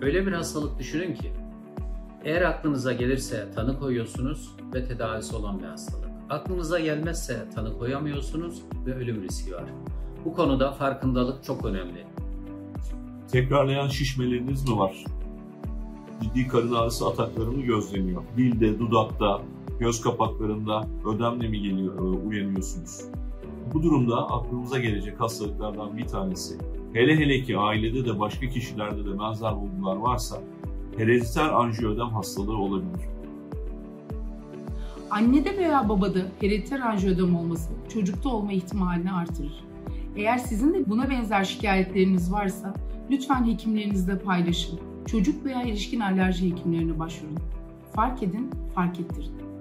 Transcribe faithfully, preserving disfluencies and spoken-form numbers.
Öyle bir hastalık düşünün ki, eğer aklınıza gelirse tanı koyuyorsunuz ve tedavisi olan bir hastalık. Aklınıza gelmezse tanı koyamıyorsunuz ve ölüm riski var. Bu konuda farkındalık çok önemli. Tekrarlayan şişmeleriniz mi var? Ciddi karın ağrısı ataklarını gözleniyor. Dilde, dudakta, göz kapaklarında ödemle mi geliyor, uyanıyorsunuz? Bu durumda aklınıza gelecek hastalıklardan bir tanesi, hele hele ki ailede de başka kişilerde de benzer bulgular varsa, herediter anjiödem hastalığı olabilir. Annede veya babada herediter anjiödem olması çocukta olma ihtimalini artırır. Eğer sizin de buna benzer şikayetleriniz varsa lütfen hekimlerinizle paylaşın. Çocuk veya erişkin alerji hekimlerine başvurun. Fark edin, fark ettirin.